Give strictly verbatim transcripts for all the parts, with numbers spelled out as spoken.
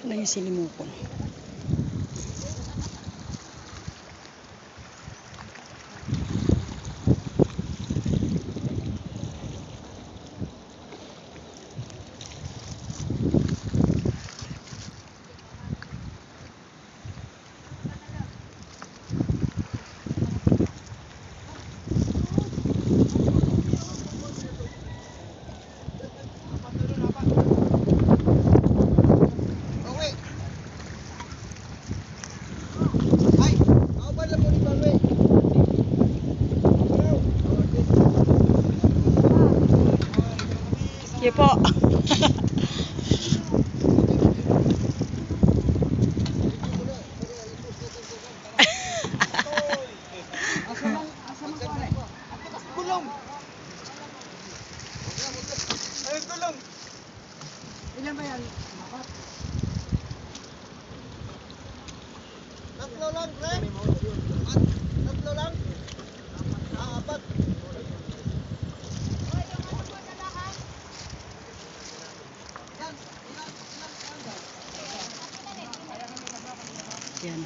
na yung silimukon. Sige po. Gulong. Ay, gulong. Ilan ba yan? Apat. Tatlo lang, pre. Tatlo lang. Ah, apat. Yan.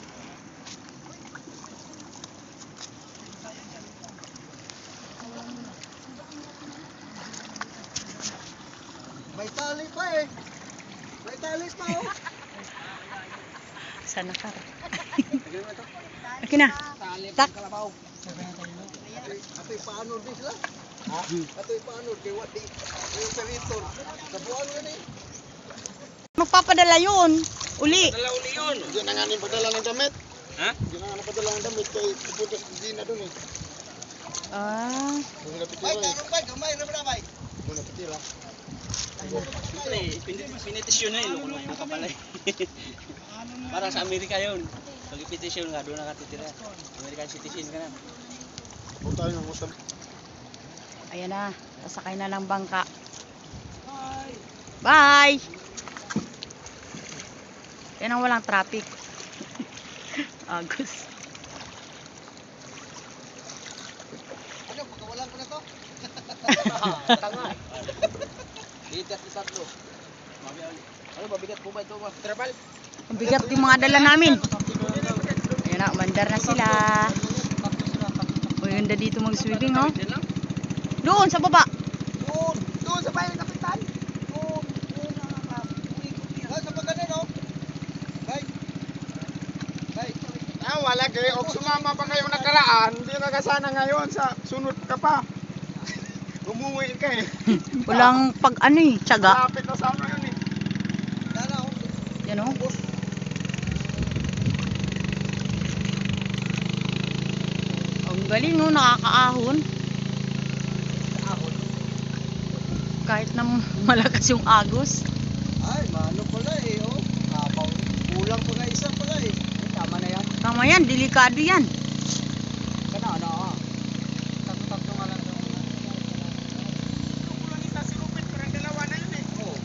May tali pa eh. May tali pa oh. Sa Nakar. Okay na. Tak. Ato'y paano din sila? Ha? Ato'y paano? Kaya wati. Yung sarito. Kabuan nga eh. Magpapadala yun. Uli. Padala uli yun. Hindi na nga padala ng damit. Ha? Hindi na nga padala ng damit. Kaya pupunta sa kusina doon eh. Ah. Doon napitira eh. Ay, karong gamay. Gamay na ba? Doon napitira. Pre, pinitisyon na eh. Loko-loko ka pala eh. Para sa Amerika yun. Pag ipitisyon nga, doon nakatitira. American citizen ka na. Huwag tayo ng usap. Ayan na. Sasakay na ng bangka. Bye! Yan ang walang traffic. Agus. Ano, pagkawalan ko na to? Tanga eh. Itat-itat lo. Ano ba, bigat po ba ito? Trapal? Ang bigat yung mga dala namin. Ayan na, umandar na sila. O, ganda dito mag-swimming, oh. Doon, sa baba. Doon, doon sa bayan ng kapitan. Doon, doon na. Doon sa pagkanan, oh. Bye. Bye. Ah, wala kayo. O sumama pa kayo nakaraan, hindi na kasana ngayon sa sunod ka pa. Umuwi ka eh. Walang pag ano eh, tiyaga. Lapit na sana yun eh. Dala, oh. Yan, oh. Ang galing, no? Nakakaahon. Kahit na malakas yung agos. Ay, mano pala eh, oh. Kapaw. Kulang pa nga isa pala eh. Tama na yan. Tama yan, delikado yan. Kana, ano, ah. Tatlo-tatlo nga lang. Kulang isa si Rupit, parang dalawa na yun eh. Oo.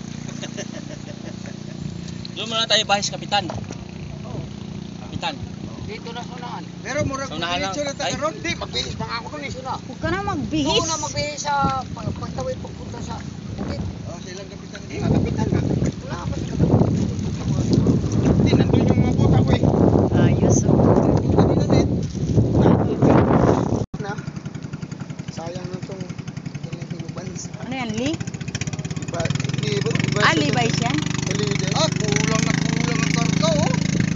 Doon muna tayo bahis, Kapitan. Oo. Kapitan. Dito na sunahan. Pero murag Sunahan lang. diretso na tayo ron. Di, magbihis pa nga ako dun eh. Suna. Huwag ka na magbihis. Oo na magbihis sa pag- pagtawid pagpunta sa bukit. Oh, silang kapitan. Eh, kapitan ka. Wala ka pa sa kapitan. Hindi, nandun yung mga buta ko eh. Ayos, oh. Kanina net. Na. Sayang na itong tinubans. Ano yan, Lee? Iba, hindi ba? Iba. Ah, Levi's yan? Ah, kulang na kulang ang karga oh.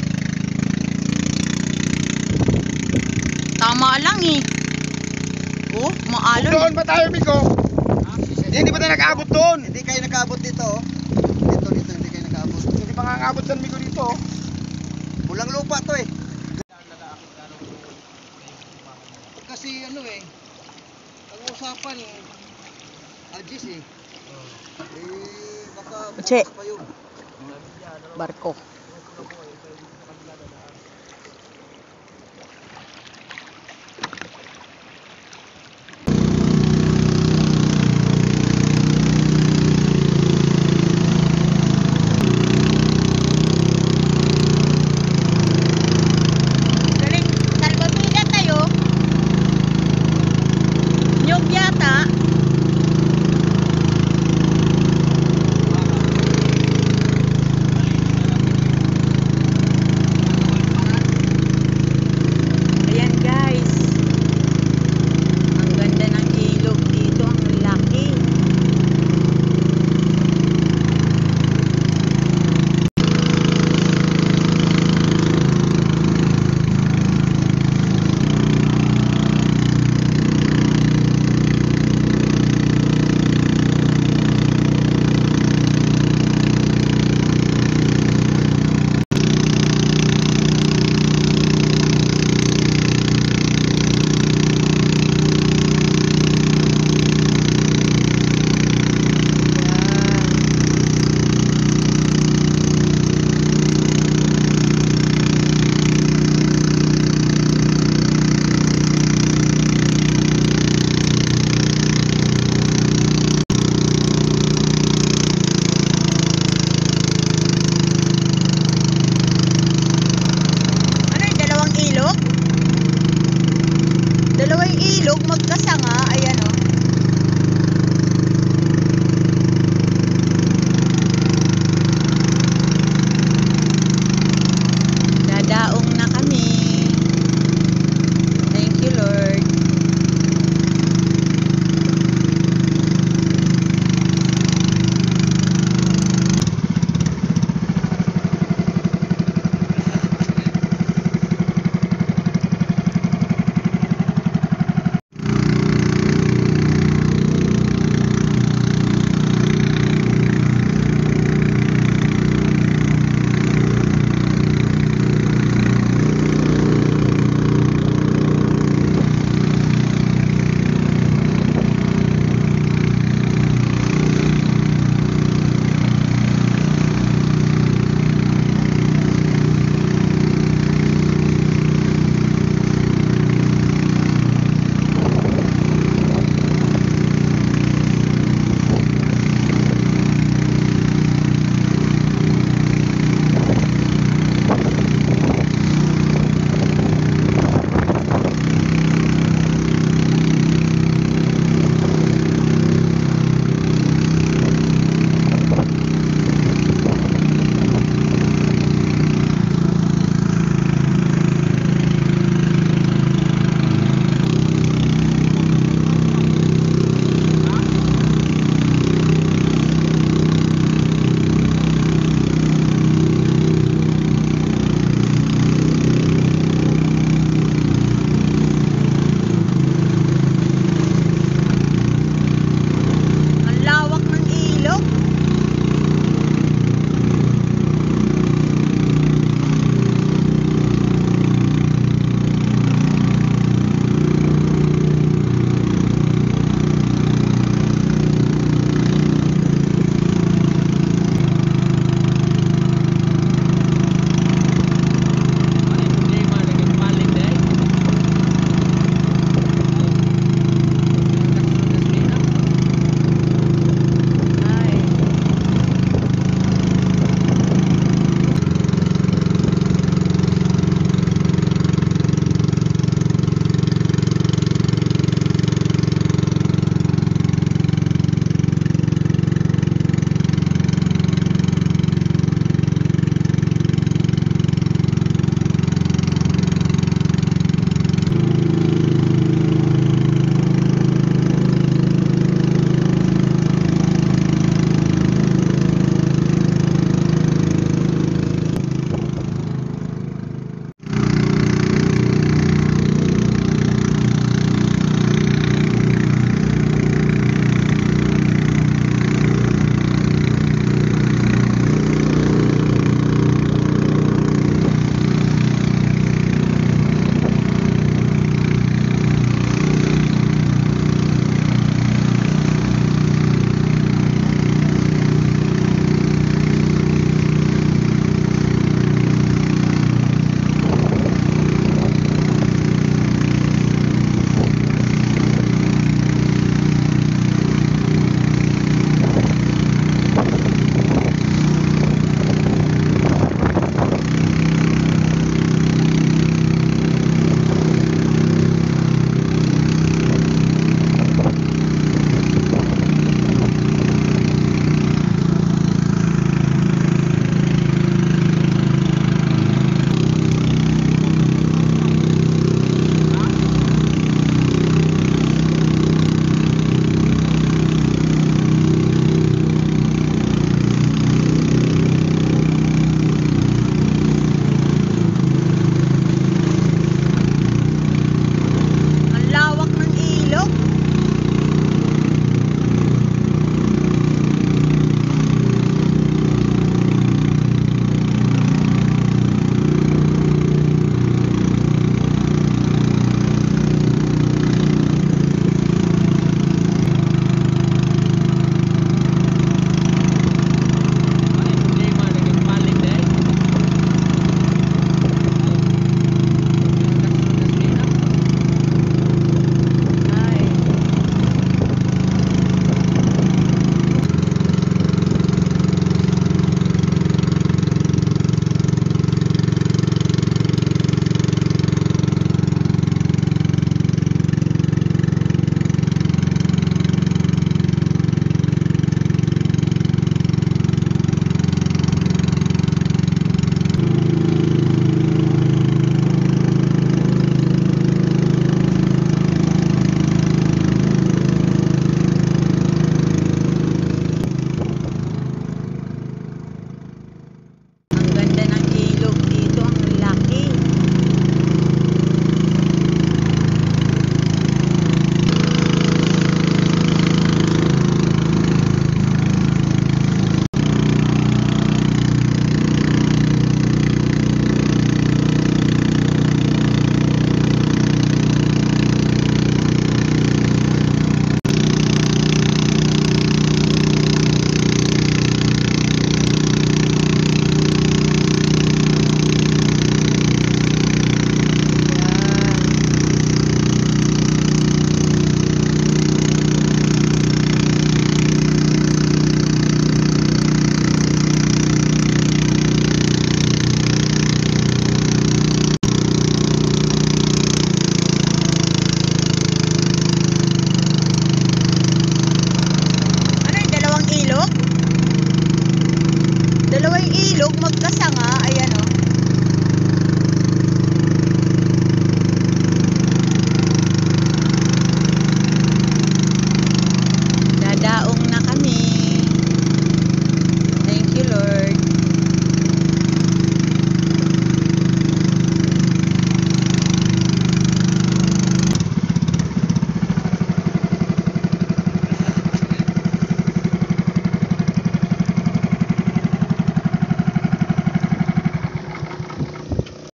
Tama lang eh. Oh, maalon. Doon ba tayo, Miko? Hindi, hindi ba tayo nag-aabot doon? Hindi kayo nag-aabot dito oh. Dito, dito, hindi kayo nag-aabot. Hindi pa nga nag-aabot sa Miko dito oh. Kulang lupa to eh. Kasi ano eh, ang usapan, Ajis eh. Eh, baka Che. bukas pa yun. Barko.